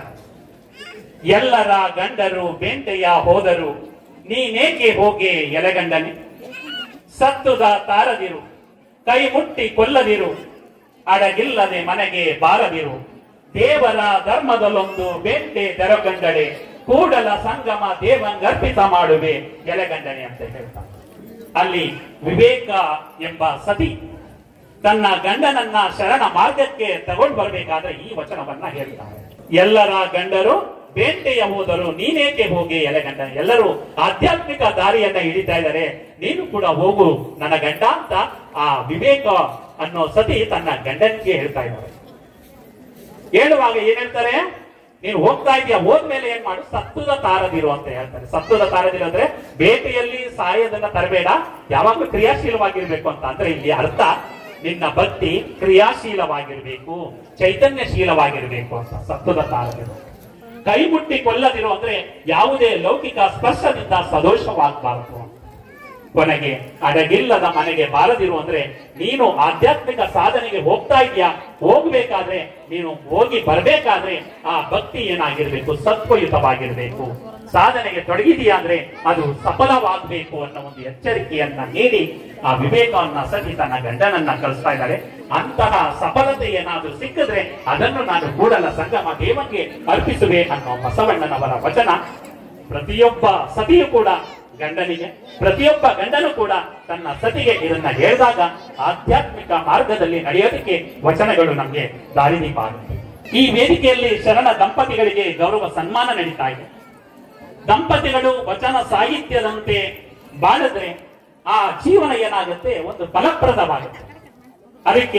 ಎಲ್ಲರ ಗಂಡರು ಬೆಂಟೆಯ ಹೋದರು ನೀನೇಕೆ ಹೋಗೆ ಎಲೆಗಂಡನೆ, ಸತ್ತುದ ತಾರದಿರು ಕೈ ಮುಟ್ಟಿ ಕೊಲ್ಲದಿರು ಅಡಗಿಲ್ಲದೆ ಮನೆಗೆ ಬಾರದಿರು, ದೇವರ ಧರ್ಮದಲ್ಲೊಂದು ಬೆಂಟೆ ತೆರಗಂಡಡೆ ಕೂಡಲ ಸಂಗಮ ದೇವಂಗರ್ಪಿತ ಮಾಡುವೆ ಎಲೆಗಂಡನೆ ಅಂತ ಹೇಳ್ತಾರೆ. ಅಲ್ಲಿ ವಿವೇಕ ಎಂಬ ಸತಿ ತನ್ನ ಗಂಡನನ್ನ ಶರಣ ಮಾರ್ಗಕ್ಕೆ ತಗೊಂಡು ಬರಬೇಕಾದ್ರೆ ಈ ವಚನವನ್ನ ಹೇಳ್ತಾರೆ. ಎಲ್ಲರ ಗಂಡರು ಬೇಟೆಯ ಹೋದರು ನೀನೇಕೆ ಹೋಗಿ ಎಲೆಗಂಡ. ಎಲ್ಲರೂ ಆಧ್ಯಾತ್ಮಿಕ ದಾರಿಯನ್ನ ಹಿಡಿತಾ ಇದ್ದಾರೆ, ನೀನು ಕೂಡ ಹೋಗು ನನ್ನ ಗಂಡ ಅಂತ ಆ ವಿವೇಕ ಅನ್ನೋ ಸತಿ ತನ್ನ ಗಂಡನಿಗೆ ಹೇಳ್ತಾ ಇದ್ದಾರೆ. ಹೇಳುವಾಗ ಏನ್ ಹೇಳ್ತಾರೆ, ನೀನು ಹೋಗ್ತಾ ಇದೀಯ, ಹೋದ್ಮೇಲೆ ಏನ್ ಮಾಡು, ಸತ್ವದ ತಾರದಿರು ಅಂತ ಹೇಳ್ತಾರೆ. ಸತ್ವದ ತಾರದಿರು ಅಂದ್ರೆ ಬೇಟೆಯಲ್ಲಿ ಸಾಯೋದನ್ನ ತರಬೇಡ, ಯಾವಾಗ್ಲೂ ಕ್ರಿಯಾಶೀಲವಾಗಿರ್ಬೇಕು ಅಂತ. ಅಂದ್ರೆ ಇಲ್ಲಿ ಅರ್ಥ ನಿನ್ನ ಭಕ್ತಿ ಕ್ರಿಯಾಶೀಲವಾಗಿರ್ಬೇಕು, ಚೈತನ್ಯಶೀಲವಾಗಿರ್ಬೇಕು ಅಂತ. ಸತ್ವದ ತಾರದಿರು. ಕೈ ಮುಟ್ಟಿ ಕೊಲ್ಲದಿರು ಅಂದ್ರೆ ಯಾವುದೇ ಲೌಕಿಕ ಸ್ಪರ್ಶದಿಂದ ಸದೋಷವಾಗಬಾರದು. ಕೊನೆಗೆ ಅಡಗಿಲ್ಲದ ಮನೆಗೆ ಬಾರದಿರು ಅಂದ್ರೆ ನೀನು ಆಧ್ಯಾತ್ಮಿಕ ಸಾಧನೆಗೆ ಹೋಗ್ತಾ ಇದೆಯಾ, ಹೋಗ್ಬೇಕಾದ್ರೆ ನೀನು ಹೋಗಿ ಬರ್ಬೇಕಾದ್ರೆ ಆ ಭಕ್ತಿ ಏನಾಗಿರ್ಬೇಕು, ಸತ್ವಯುತವಾಗಿರ್ಬೇಕು. ಸಾಧನೆಗೆ ತೊಡಗಿದೆಯಾ ಅಂದ್ರೆ ಅದು ಸಫಲವಾಗಬೇಕು ಅನ್ನೋ ಒಂದು ಎಚ್ಚರಿಕೆಯನ್ನ ನೀಡಿ ಆ ವಿವೇಕವನ್ನ ಸತಿ ತನ್ನ ಗಂಡನನ್ನ ಕಳಿಸ್ತಾ ಇದ್ದಾರೆ. ಅಂತಹ ಸಫಲತೆ ಏನಾದ್ರೂ ಸಿಕ್ಕಿದ್ರೆ ಅದನ್ನು ನಾನು ಕೂಡಲ ಸಂಗಮ ದೇವನಿಗೆ ಅರ್ಪಿಸುವೆ ಅನ್ನೋ ಬಸವಣ್ಣನವರ ವಚನ. ಪ್ರತಿಯೊಬ್ಬ ಸತಿಯು ಕೂಡ ಗಂಡನಿಗೆ, ಪ್ರತಿಯೊಬ್ಬ ಗಂಡನು ಕೂಡ ತನ್ನ ಸತಿಗೆ ಇದನ್ನ ಹೇಳಿದಾಗ ಆಧ್ಯಾತ್ಮಿಕ ಮಾರ್ಗದಲ್ಲಿ ನಡೆಯೋದಕ್ಕೆ ವಚನಗಳು ನಮಗೆ ದಾರಿದೀಪ ಆಗುತ್ತೆ. ಈ ವೇದಿಕೆಯಲ್ಲಿ ಶರಣ ದಂಪತಿಗಳಿಗೆ ಗೌರವ ಸನ್ಮಾನ ನಡೀತಾ ಇದೆ. ದಂಪತಿಗಳು ವಚನ ಸಾಹಿತ್ಯದಂತೆ ಬಾಳಿದ್ರೆ ಆ ಜೀವನ ಏನಾಗುತ್ತೆ, ಒಂದು ಫಲಪ್ರದವಾಗುತ್ತೆ. ಅದಕ್ಕೆ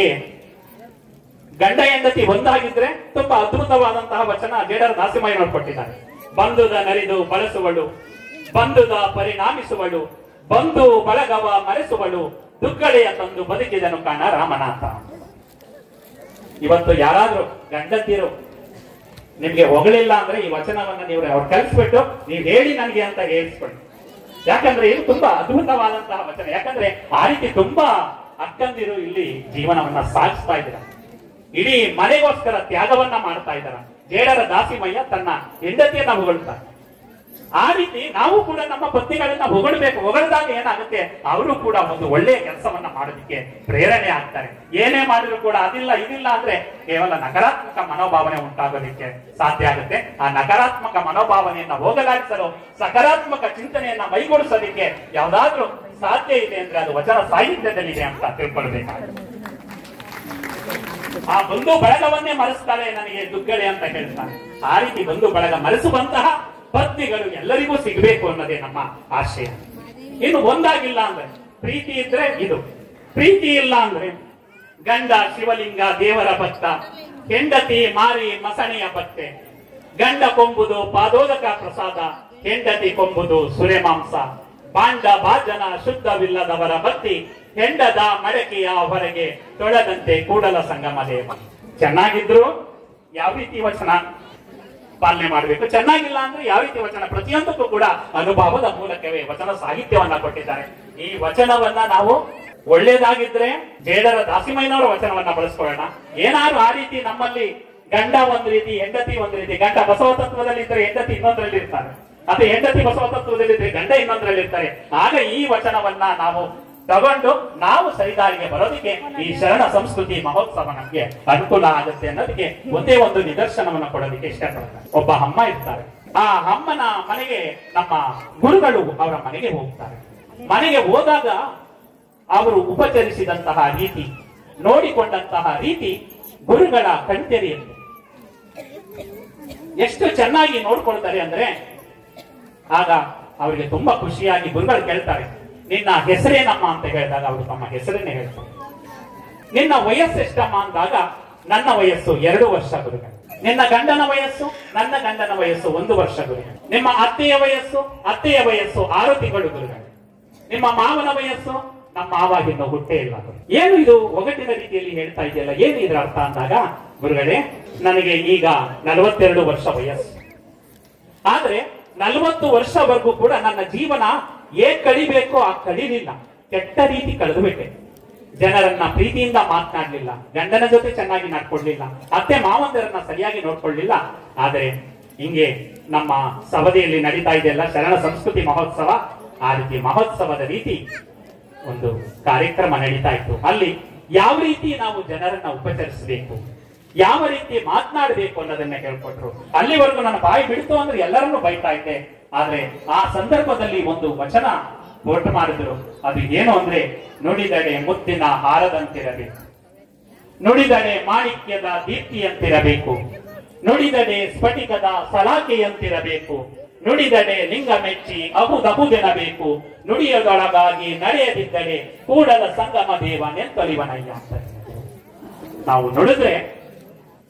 ಗಂಡ ಹೆಂಡತಿ ಒಂದಾಗಿದ್ರೆ ತುಂಬಾ ಅದ್ಭುತವಾದಂತಹ ವಚನ ಜೇಡರ ದಾಸಿಮಯ್ಯನವರು ಕೊಟ್ಟಿದ್ದಾರೆ. ಬಂಧುದ ನರಿದು ಬಳಸುವಳು, ಬಂಧುದ ಪರಿಣಾಮಿಸುವಳು, ಬಂಧು ಬಳಗವ ಮರೆಸುವಳು, ದುಗ್ಗಳೆಯ ತಂದು ಬದುಕಿದನು ಕಾಣ ರಾಮನಾಥ. ಇವತ್ತು ಯಾರಾದ್ರೂ ಗಂಡತಿರು ನಿಮ್ಗೆ ಹೊಗಳಿಲ್ಲ ಅಂದ್ರೆ ಈ ವಚನವನ್ನ ನೀವು ಅವ್ರು ಕಲಿಸ್ಬಿಟ್ಟು ನೀವು ಹೇಳಿ ನನಗೆ ಅಂತ ಹೇಳಿಸ್ಕೊಳ್ಳಿ. ಯಾಕಂದ್ರೆ ಇದು ತುಂಬಾ ಅದ್ಭುತವಾದಂತಹ ವಚನ. ಯಾಕಂದ್ರೆ ಆ ರೀತಿ ತುಂಬಾ ಅಕ್ಕಂದಿರು ಇಲ್ಲಿ ಜೀವನವನ್ನ ಸಾಗಿಸ್ತಾ ಇದ್ದೀರ, ಇಡೀ ಮನೆಗೋಸ್ಕರ ತ್ಯಾಗವನ್ನ ಮಾಡ್ತಾ ಇದ್ದಾರ. ಜೇಡರ ದಾಸಿಮಯ್ಯ ತನ್ನ ಹೆಂಡತಿಯನ್ನ ಹೊಗಳ್ತಾರೆ. ಆ ರೀತಿ ನಾವು ಕೂಡ ನಮ್ಮ ಪತ್ನಿಗಳನ್ನ ಹೊಗಳಬೇಕು. ಹೊಗಳಿದಾಗ ಏನಾಗುತ್ತೆ, ಅವರು ಕೂಡ ಒಂದು ಒಳ್ಳೆಯ ಕೆಲಸವನ್ನ ಮಾಡೋದಕ್ಕೆ ಪ್ರೇರಣೆ ಆಗ್ತಾರೆ. ಏನೇ ಮಾಡಿದ್ರು ಕೂಡ ಅದಿಲ್ಲ ಇದಿಲ್ಲ ಅಂದ್ರೆ ಕೇವಲ ನಕಾರಾತ್ಮಕ ಮನೋಭಾವನೆ ಉಂಟಾಗೋದಕ್ಕೆ ಸಾಧ್ಯ ಆಗುತ್ತೆ. ಆ ನಕಾರಾತ್ಮಕ ಮನೋಭಾವನೆಯನ್ನ ಹೋಗಲಾಡಿಸಲು ಸಕಾರಾತ್ಮಕ ಚಿಂತನೆಯನ್ನ ಮೈಗೂಡಿಸೋದಕ್ಕೆ ಯಾವ್ದಾದ್ರೂ ಸಾಧ್ಯ ಇದೆ ಅಂದ್ರೆ ಅದು ವಚನ ಸಾಹಿತ್ಯದಲ್ಲಿದೆ ಅಂತ ತಿಳ್ಕೊಳ್ಬೇಕಾಗುತ್ತೆ. ಆ ಬಂಧು ಬಳಗವನ್ನೇ ಮರೆಸ್ತಾಳೆ ನನಗೆ ದುಗ್ಗಳೆ ಅಂತ ಹೇಳ್ತಾನೆ. ಆ ರೀತಿ ಬಂಧು ಬಳಗ ಮರೆಸುವಂತಹ ಪತ್ನಿಗಳು ಎಲ್ಲರಿಗೂ ಸಿಗಬೇಕು ಅನ್ನೋದೇ ನಮ್ಮ ಆಶಯ. ಇನ್ನು ಒಂದಾಗಿಲ್ಲ ಅಂದ್ರೆ ಪ್ರೀತಿ ಇದ್ರೆ ಇದು, ಪ್ರೀತಿ ಇಲ್ಲ ಅಂದ್ರೆ ಗಂಡ ಶಿವಲಿಂಗ ದೇವರ ಭಕ್ತ, ಹೆಂಡತಿ ಮಾರಿ ಮಸಣೆಯ ಬತ್ತೆ, ಗಂಡ ಕೊಂಬುದು ಪಾದೋದಕ ಪ್ರಸಾದ, ಹೆಂಡತಿ ಕೊಂಬುದು ಸುರೆ ಮಾಂಸ, ಬಾಂಡ ಭಾಜನ ಶುದ್ಧವಿಲ್ಲದವರ ಭಕ್ತಿ, ಹೆಂಡದ ಮಡಕೆಯ ಹೊರಗೆ ತೊಳೆದಂತೆ ಕೂಡಲ ಸಂಗಮ ದೇವ. ಚೆನ್ನಾಗಿದ್ರು ಯಾವ ರೀತಿ ವಚನ ಪಾಲನೆ ಮಾಡಬೇಕು, ಚೆನ್ನಾಗಿಲ್ಲ ಅಂದ್ರೆ ಯಾವ ರೀತಿ ವಚನ, ಪ್ರತಿಯೊಂದಕ್ಕೂ ಕೂಡ ಅನುಭವದ ಮೂಲಕವೇ ವಚನ ಸಾಹಿತ್ಯವನ್ನ ಕೊಟ್ಟಿದ್ದಾರೆ. ಈ ವಚನವನ್ನ ನಾವು ಒಳ್ಳೇದಾಗಿದ್ರೆ ಜೇಡರ ದಾಸಿಮಯ್ಯನವರ ವಚನವನ್ನ ಬಳಸ್ಕೊಳ್ಳೋಣ. ಏನಾದ್ರು ಆ ರೀತಿ ನಮ್ಮಲ್ಲಿ ಗಂಡ ಒಂದ್ ರೀತಿ ಹೆಂಡತಿ ಒಂದ್ ರೀತಿ, ಗಂಡ ಬಸವ ತತ್ವದಲ್ಲಿ ಇದ್ರೆ ಹೆಂಡತಿ ಇನ್ನೊಂದ್ರಲ್ಲಿ ಇರ್ತಾರೆ, ಅದೇ ಹೆಂಡತಿ ಬಸವ ತತ್ವದಲ್ಲಿ ಇದ್ರೆ ಗಂಡ ಇನ್ನೊಂದ್ರಲ್ಲಿ ಇರ್ತಾರೆ. ಆಗ ಈ ವಚನವನ್ನ ನಾವು ತಗೊಂಡು ನಾವು ಸರಿದಾರಿಗೆ ಬರೋದಕ್ಕೆ ಈ ಶರಣ ಸಂಸ್ಕೃತಿ ಮಹೋತ್ಸವ ನಮ್ಗೆ ಅನುಕೂಲ ಆಗುತ್ತೆ ಅನ್ನೋದಕ್ಕೆ ಒಂದೇ ಒಂದು ನಿದರ್ಶನವನ್ನ ಕೊಡೋದಕ್ಕೆ ಇಷ್ಟಪಡ್ತಾರೆ. ಒಬ್ಬ ಅಮ್ಮ ಇರ್ತಾರೆ, ಆ ಅಮ್ಮನ ಮನೆಗೆ ನಮ್ಮ ಗುರುಗಳು ಅವರ ಮನೆಗೆ ಹೋಗ್ತಾರೆ. ಮನೆಗೆ ಹೋದಾಗ ಅವರು ಉಪಚರಿಸಿದಂತಹ ರೀತಿ, ನೋಡಿಕೊಂಡಂತಹ ರೀತಿ ಗುರುಗಳ ಕಣ್ತೆರೆಯಲ್ಲಿ ಎಷ್ಟು ಚೆನ್ನಾಗಿ ನೋಡ್ಕೊಳ್ತಾರೆ ಅಂದ್ರೆ ಆಗ ಅವರಿಗೆ ತುಂಬಾ ಖುಷಿಯಾಗಿ ಗುರುಗಳು ಕೇಳ್ತಾರೆ, ನಿನ್ನ ಹೆಸರೇನಮ್ಮ ಅಂತ ಹೇಳಿದಾಗ ಅವರು ತಮ್ಮ ಹೆಸರನ್ನೇ ಹೇಳ್ತಾರೆ. ನಿನ್ನ ವಯಸ್ಸು ಎಷ್ಟಮ್ಮ ಅಂದಾಗ ನನ್ನ ವಯಸ್ಸು 2 ವರ್ಷ ಗುರುಗಳು. ನಿನ್ನ ಗಂಡನ ವಯಸ್ಸು ನನ್ನ ಗಂಡನ ವಯಸ್ಸು 1 ವರ್ಷ ಗುರುಗಳು. ನಿಮ್ಮ ಅತ್ತೆಯ ವಯಸ್ಸು 6 ತಿಂಗಳು ಗುರುಗಳು. ನಿಮ್ಮ ಮಾವನ ವಯಸ್ಸು ನಮ್ಮ ಮಾವ ಇನ್ನು ಹುಟ್ಟೇ ಇಲ್ಲ. ಏನು ಇದು ಒಗಟಿನ ರೀತಿಯಲ್ಲಿ ಹೇಳ್ತಾ ಇದೆಯಲ್ಲ, ಏನು ಇದ್ರ ಅರ್ಥ ಅಂದಾಗ, ಗುರುಗಳೇ ನನಗೆ ಈಗ 42 ವರ್ಷ ವಯಸ್ಸು, ಆದ್ರೆ 40 ವರ್ಷವರೆಗೂ ಕೂಡ ನನ್ನ ಜೀವನ ಹೇಗ್ ಕಳಿಬೇಕೋ ಆ ಕಳಿಲಿಲ್ಲ, ಕೆಟ್ಟ ರೀತಿ ಕಳೆದು ಬಿಟ್ಟೆ. ಜನರನ್ನ ಪ್ರೀತಿಯಿಂದ ಮಾತನಾಡ್ಲಿಲ್ಲ, ಗಂಡನ ಜೊತೆ ಚೆನ್ನಾಗಿ ನಡ್ಕೊಳ್ಳಿಲ್ಲ, ಅತ್ತೆ ಮಾವಂದರನ್ನ ಸರಿಯಾಗಿ ನೋಡ್ಕೊಳ್ಳಿಲ್ಲ. ಆದ್ರೆ ಹಿಂಗೆ ನಮ್ಮ ಸಭೆಯಲ್ಲಿ ನಡೀತಾ ಇದೆಯಲ್ಲ ಶರಣ ಸಂಸ್ಕೃತಿ ಮಹೋತ್ಸವ, ಆ ರೀತಿ ಮಹೋತ್ಸವದ ರೀತಿ ಒಂದು ಕಾರ್ಯಕ್ರಮ ನಡೀತಾ ಇತ್ತು. ಅಲ್ಲಿ ಯಾವ ರೀತಿ ನಾವು ಜನರನ್ನ ಉಪಚರಿಸಬೇಕು, ಯಾವ ರೀತಿ ಮಾತನಾಡಬೇಕು ಅನ್ನೋದನ್ನ ಹೇಳ್ಕೊಟ್ರು. ಅಲ್ಲಿವರೆಗೂ ನನ್ನ ಬಾಯಿ ಬಿಡ್ತು ಅಂದ್ರೆ ಎಲ್ಲರನ್ನೂ ಬೈತಾ ಇದ್ದೆ. ಆದ್ರೆ ಆ ಸಂದರ್ಭದಲ್ಲಿ ಒಂದು ವಚನ ಬೋಟ್ ಮಾಡಿದ್ರು. ಅದು ಏನು ಅಂದ್ರೆ, ನುಡಿದಡೆ ಮುತ್ತಿನ ಹಾರದಂತಿರಬೇಕು, ನುಡಿದಡೆ ಮಾಣಿಕ್ಯದ ದೀಪ್ತಿಯಂತಿರಬೇಕು, ನುಡಿದಡೆ ಸ್ಫಟಿಕದ ಸಲಾಕೆಯಂತಿರಬೇಕು, ನುಡಿದಡೆ ಲಿಂಗ ಮೆಚ್ಚಿ ಅಹುದಹುದೆನಬೇಕು, ನುಡಿಯದೊಳಗಾಗಿ ನಡೆಯದಿದ್ದರೆ ಕೂಡಲ ಸಂಗಮ ದೇವ ನೆಂತೊಲಿವನಯ್ಯ ಅಂತ. ನಾವು ನುಡಿದ್ರೆ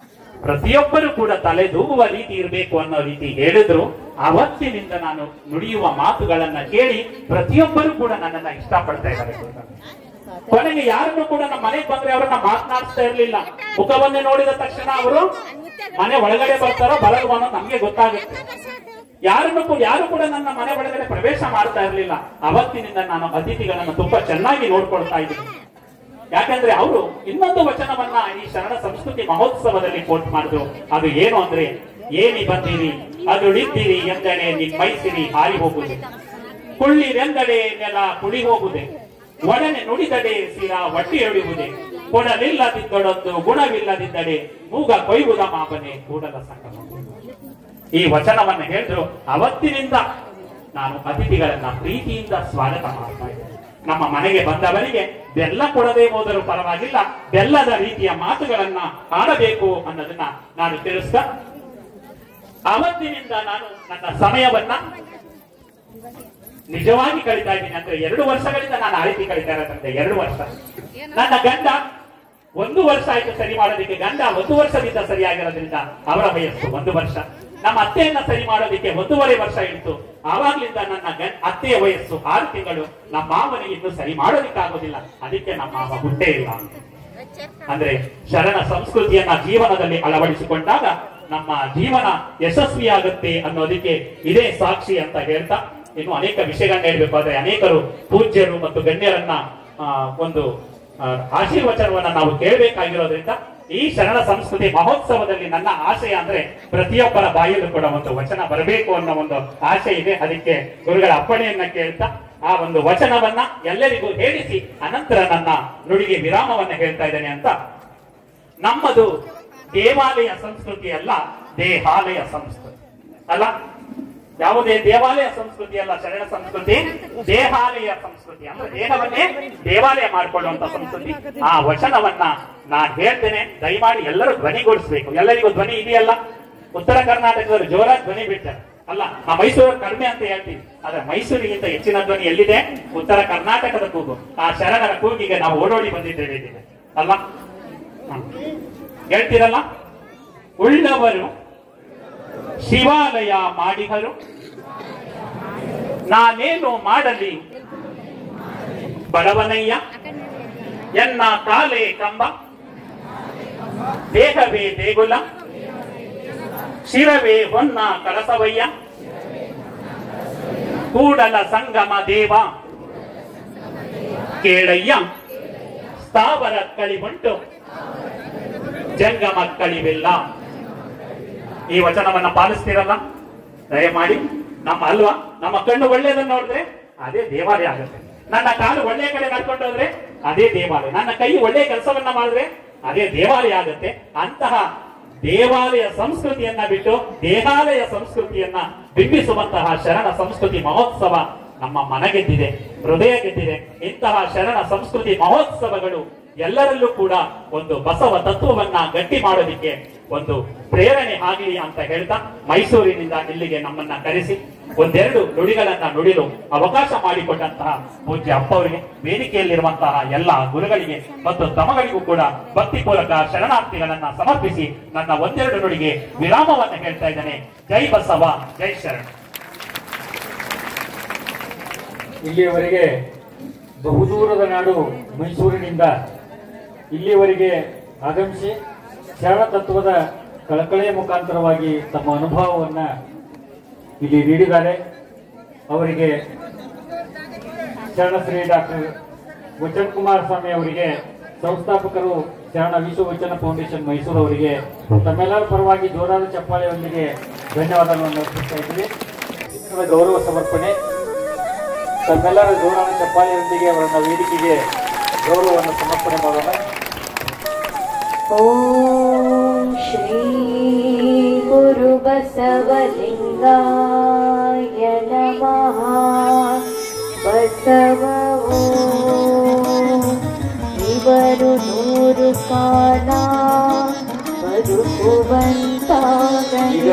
ಪ್ರತಿಯೊಬ್ಬರು ಕೂಡ ತಲೆದೂಗುವ ರೀತಿ ಇರಬೇಕು ಅನ್ನೋ ರೀತಿ ಹೇಳಿದ್ರು. ಅವತ್ತಿನಿಂದ ನಾನು ನುಡಿಯುವ ಮಾತುಗಳನ್ನ ಕೇಳಿ ಪ್ರತಿಯೊಬ್ಬರು ಕೂಡ ನನ್ನನ್ನ ಇಷ್ಟಪಡ್ತಾ ಇದ್ದಾರೆ. ಕೊನೆಗೆ ಯಾರನ್ನು ಕೂಡ ನಮ್ಮ ಮನೆಗೆ ಬಂದ್ರೆ ಅವರನ್ನ ಮಾತನಾಡಿಸ್ತಾ ಇರ್ಲಿಲ್ಲ. ಮುಖವನ್ನೇ ನೋಡಿದ ತಕ್ಷಣ ಅವರು ಮನೆ ಒಳಗಡೆ ಬರ್ತಾರೋ ಬರಲ್ವೋ ಅನ್ನೋದು ನಮ್ಗೆ ಗೊತ್ತಾಗುತ್ತೆ. ಯಾರು ಕೂಡ ನನ್ನ ಮನೆ ಒಳಗಡೆ ಪ್ರವೇಶ ಮಾಡ್ತಾ ಇರ್ಲಿಲ್ಲ. ಅವತ್ತಿನಿಂದ ನಾನು ಅತಿಥಿಗಳನ್ನ ತುಂಬಾ ಚೆನ್ನಾಗಿ ನೋಡ್ಕೊಳ್ತಾ ಇದ್ದೀನಿ. ಯಾಕಂದ್ರೆ ಅವರು ಇನ್ನೊಂದು ವಚನವನ್ನ ಈ ಶರಣ ಸಂಸ್ಕೃತಿ ಮಹೋತ್ಸವದಲ್ಲಿ ಕೋಟ್ ಮಾಡಿದ್ರು. ಅದು ಏನು ಅಂದ್ರೆ, ಏನಿ ಬಂದಿರಿ ಅದುಳಿದ್ದೀರಿ ಎಂದಡೆ ನಿಮ್ಮೈಸಿರಿ ಹಾರಿ ಹೋಗುದೆ, ಕುಳ್ಳಿರೆಂದಡೆ ನೆಲ ಕುಳಿ ಹೋಗುದೆ, ಒಡನೆ ನುಡಿದಡೆ ಸಿರಾ ಒಟ್ಟಿ ಹೊಡಿಯುವುದೇ, ಕೊಡಲಿಲ್ಲದಿದ್ದೊಡೊಂದು ಗುಣವಿಲ್ಲದಿದ್ದಡೆ ಮೂಗ ಕೊಯ್ಯುವುದ ಮಾಪನೆ ಕೂಡಲ ಸಂಗಮ. ಈ ವಚನವನ್ನ ಹೇಳಿದ್ರು. ಅವತ್ತಿನಿಂದ ನಾನು ಅತಿಥಿಗಳನ್ನ ಪ್ರೀತಿಯಿಂದ ಸ್ವಾಗತ ಮಾಡ್ತಾ ಇದ್ದೇನೆ. ನಮ್ಮ ಮನೆಗೆ ಬಂದವರಿಗೆ ಬೆಲ್ಲ ಕೊಡದೆ ಹೋದರೂ ಪರವಾಗಿಲ್ಲ, ಬೆಲ್ಲದ ರೀತಿಯ ಮಾತುಗಳನ್ನ ಆಡಬೇಕು ಅನ್ನೋದನ್ನ ನಾನು ತಿಳಿಸ್ತಾ, ಅವತ್ತಿನಿಂದ ನಾನು ನನ್ನ ಸಮಯವನ್ನ ನಿಜವಾಗಿ ಕಳೀತಾ ಇದ್ದೀನಿ. ಅಂದ್ರೆ 2 ವರ್ಷಗಳಿಂದ ನಾನು ಆ ರೀತಿ ಕಳೀತಾ ಇರೋದಂತೆ. 2 ವರ್ಷ. ನನ್ನ ಗಂಡ 1 ವರ್ಷ ಆಯ್ತು ಸರಿ ಮಾಡೋದಕ್ಕೆ. ಗಂಡ 1 ವರ್ಷದಿಂದ ಸರಿಯಾಗಿರೋದ್ರಿಂದ ಅವರ ವಯಸ್ಸು 1 ವರ್ಷ. ನಮ್ಮ ಅತ್ತೆಯನ್ನ ಸರಿ ಮಾಡೋದಕ್ಕೆ 1.5 ವರ್ಷ ಇತ್ತು. ಆವಾಗ್ಲಿಂದ ನನ್ನ ಅತ್ತೆಯ ವಯಸ್ಸು 6 ತಿಂಗಳು. ನಮ್ಮ ಮಾವನಿಗೆ ಇನ್ನು ಸರಿ ಮಾಡೋದಿಕ್ಕಾಗೋದಿಲ್ಲ. ಅದಕ್ಕೆ ನಮ್ಮ ಮಾವ ಹುಟ್ಟೇ ಇಲ್ಲ. ಅಂದ್ರೆ ಶರಣ ಸಂಸ್ಕೃತಿಯನ್ನ ಜೀವನದಲ್ಲಿ ಅಳವಡಿಸಿಕೊಂಡಾಗ ನಮ್ಮ ಜೀವನ ಯಶಸ್ವಿಯಾಗುತ್ತೆ ಅನ್ನೋದಕ್ಕೆ ಇದೇ ಸಾಕ್ಷಿ ಅಂತ ಹೇಳ್ತಾ, ಇನ್ನು ಅನೇಕ ವಿಷಯಗಳನ್ನ ಹೇಳ್ಬೇಕು. ಆದ್ರೆ ಅನೇಕರು ಪೂಜ್ಯರು ಮತ್ತು ಗಣ್ಯರನ್ನ ಒಂದು ಆಶೀರ್ವಚನವನ್ನ ನಾವು ಕೇಳಬೇಕಾಗಿರೋದ್ರಿಂದ ಈ ಶರಣ ಸಂಸ್ಕೃತಿ ಮಹೋತ್ಸವದಲ್ಲಿ ನನ್ನ ಆಶಯ ಅಂದ್ರೆ ಪ್ರತಿಯೊಬ್ಬರ ಬಾಯಲ್ಲೂ ಕೂಡ ಒಂದು ವಚನ ಬರಬೇಕು ಅನ್ನೋ ಒಂದು ಆಶೆ ಇದೆ. ಅದಕ್ಕೆ ಗುರುಗಳ ಅಪ್ಪಣೆಯನ್ನ ಕೇಳ್ತಾ ಆ ಒಂದು ವಚನವನ್ನ ಎಲ್ಲರಿಗೂ ಹೇಳಿಸಿ ಅನಂತರ ನನ್ನ ನುಡಿಗೆ ವಿರಾಮವನ್ನ ಹೇಳ್ತಾ ಇದ್ದೇನೆ ಅಂತ. ನಮ್ಮದು ದೇವಾಲಯ ಸಂಸ್ಕೃತಿ ಅಲ್ಲ, ದೇಹಾಲಯ ಸಂಸ್ಕೃತಿ ಅಲ್ಲ. ಯಾವುದೇ ದೇವಾಲಯ ಸಂಸ್ಕೃತಿ ಅಲ್ಲ ಶರಣ ಸಂಸ್ಕೃತಿ, ದೇಹಾಲಯ ಸಂಸ್ಕೃತಿ. ಅಂದ್ರೆ ದೇಹವನ್ನೇ ದೇವಾಲಯ ಮಾಡಿಕೊಳ್ಳುವಂತ ಸಂಸ್ಕೃತಿ. ಆ ವಚನವನ್ನ ನಾನು ಹೇಳ್ತೇನೆ, ದಯಮಾಡಿ ಎಲ್ಲರೂ ಧ್ವನಿಗೊಳಿಸ್ಬೇಕು. ಎಲ್ಲರಿಗೂ ಧ್ವನಿ ಇದೆಯಲ್ಲ. ಉತ್ತರ ಕರ್ನಾಟಕದವರು ಜೋರಾಗಿ ಧ್ವನಿ ಬಿಡ್ತಾರೆ ಅಲ್ಲ, ಆ ಮೈಸೂರು ಕಡಿಮೆ ಅಂತ ಹೇಳ್ತೀವಿ. ಆದ್ರೆ ಮೈಸೂರಿಗಿಂತ ಹೆಚ್ಚಿನ ಧ್ವನಿ ಎಲ್ಲಿದೆ? ಉತ್ತರ ಕರ್ನಾಟಕದ ಕೂಗು. ಆ ಶರಣರ ಕೂಗಿಗೆ ನಾವು ಓಡೋಡಿ ಬಂದಿದ್ದೇವೆ ಅಲ್ಲ. ಹೇಳ್ತೀರಲ್ಲ, ಉಳ್ಳವರು ಶಿವಾಲಯ ಮಾಡಿದರು, ನಾನೇನು ಮಾಡಲಿ ಬಡವನಯ್ಯ, ಎನ್ನ ಕಾಲೇ ಕಂಬ, ದೇಹವೇ ದೇಗುಲ, ಶಿರವೇ ಹೊನ್ನ ಕಳಸವಯ್ಯ, ಕೂಡಲ ಸಂಗಮ ದೇವ ಕೇಳಯ್ಯ, ಸ್ಥಾವರ ಕಳಿಬುಂಟು ಜಂಗಮ ಕಳಿವಿಲ್ಲ. ಈ ವಚನವನ್ನ ಪಾಲಿಸ್ತೀರಲ್ಲ ದಯಮಾಡಿ. ನಮ್ಮ ಅಲ್ವಾ, ನಮ್ಮ ಕಣ್ಣು ಒಳ್ಳೆಯದನ್ನ ನೋಡಿದ್ರೆ ಅದೇ ದೇವಾಲಯ ಆಗುತ್ತೆ. ನನ್ನ ಕಾಲು ಒಳ್ಳೆಯ ಕಡೆ ನಡ್ಕೊಂಡು ಹೋದ್ರೆ ಅದೇ ದೇವಾಲಯ. ನನ್ನ ಕೈ ಒಳ್ಳೆಯ ಕೆಲಸವನ್ನ ಮಾಡಿದ್ರೆ ಅದೇ ದೇವಾಲಯ ಆಗುತ್ತೆ. ಅಂತಹ ದೇವಾಲಯ ಸಂಸ್ಕೃತಿಯನ್ನ ಬಿಟ್ಟು ದೇಹಾಲಯ ಸಂಸ್ಕೃತಿಯನ್ನ ಬಿಂಬಿಸುವಂತಹ ಶರಣ ಸಂಸ್ಕೃತಿ ಮಹೋತ್ಸವ ನಮ್ಮ ಮನ ಗೆದ್ದಿದೆ, ಹೃದಯ ಗೆದ್ದಿದೆ. ಇಂತಹ ಶರಣ ಸಂಸ್ಕೃತಿ ಮಹೋತ್ಸವಗಳು ಎಲ್ಲರಲ್ಲೂ ಕೂಡ ಒಂದು ಬಸವ ತತ್ವವನ್ನ ಗಟ್ಟಿ ಮಾಡೋದಿಕ್ಕೆ ಒಂದು ಪ್ರೇರಣೆ ಆಗಲಿ ಅಂತ ಹೇಳ್ತಾ, ಮೈಸೂರಿನಿಂದ ಇಲ್ಲಿಗೆ ನಮ್ಮನ್ನ ಕರೆಸಿ ಒಂದೆರಡು ನುಡಿಗಳನ್ನ ನುಡಿಲು ಅವಕಾಶ ಮಾಡಿಕೊಟ್ಟಂತಹ ಪೂಜ್ಯ ಅಪ್ಪ ಅವರಿಗೆ, ವೇದಿಕೆಯಲ್ಲಿರುವಂತಹ ಎಲ್ಲ ಗುರುಗಳಿಗೆ ಮತ್ತು ತಮಗಳಿಗೂ ಕೂಡ ಭಕ್ತಿಪೂರ್ವಕ ಶರಣಾರ್ಥಿಗಳನ್ನ ಸಮರ್ಪಿಸಿ ನನ್ನ ಒಂದೆರಡು ನುಡಿಗೆ ವಿರಾಮವನ್ನ ಹೇಳ್ತಾ ಇದ್ದೇನೆ. ಜೈ ಬಸವ, ಜೈ ಶರಣ. ಇಲ್ಲಿಯವರೆಗೆ ಬಹುದೂರದ ನಾಡು ಮೈಸೂರಿನಿಂದ ಇಲ್ಲಿಯವರೆಗೆ ಆಗಮಿಸಿ ಶರಣ ತತ್ವದ ಕಳಕಳೆಯ ಮುಖಾಂತರವಾಗಿ ತಮ್ಮ ಅನುಭವವನ್ನ ಇಲ್ಲಿ ನೀಡಿದ್ದಾರೆ. ಅವರಿಗೆ ಶರಣಶ್ರೀ ಡಾಕ್ಟರ್ ವಚನ್ ಕುಮಾರ್ ಸ್ವಾಮಿ ಅವರಿಗೆ, ಸಂಸ್ಥಾಪಕರು ಶರಣ ವಿಶ್ವವಚನ ಫೌಂಡೇಶನ್ ಮೈಸೂರು ಅವರಿಗೆ ತಮ್ಮೆಲ್ಲರ ಪರವಾಗಿ ಜೋರಾದ ಚಪ್ಪಾಳೆಯೊಂದಿಗೆ ಧನ್ಯವಾದಗಳನ್ನು ಅರ್ಪಿಸ್ತಾ ಇದ್ದೀವಿ. ಗೌರವ ಸಮರ್ಪಣೆ. ತಮ್ಮೆಲ್ಲರ ಜೋರಾದ ಚಪ್ಪಾಳೆಯೊಂದಿಗೆ ಅವರನ್ನ ವೇದಿಕೆಗೆ ಗೌರವವನ್ನು ಸಮರ್ಪಣೆ ಮಾಡೋಣ. ಓಂ ಶ್ರೀ ಗುರು ಬಸವಲಿಂಗಾಯ ನಮಃ. ಬಸವ ಇವರು 100 ಕಾಲ ಬದುಕುವಂತಾಗಲಿ.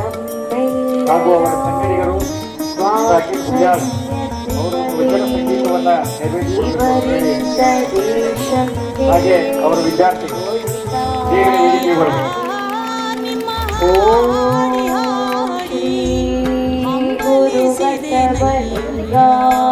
ಹಾಗೂ ಅವರ ಸಂಗಡಿಗರು ಅವರು ವಚನ ಸಂಗೀತ ಕಾರ್ಯವನ್ನ ಹಾಗೆ ಅವರ ವಿದ್ಯಾರ್ಥಿ ದೇವರ ವೇದಿಕೆಗಳು ಓಂ ಶ್ರೀ ಗುರು ಬಸವಲಿಂಗ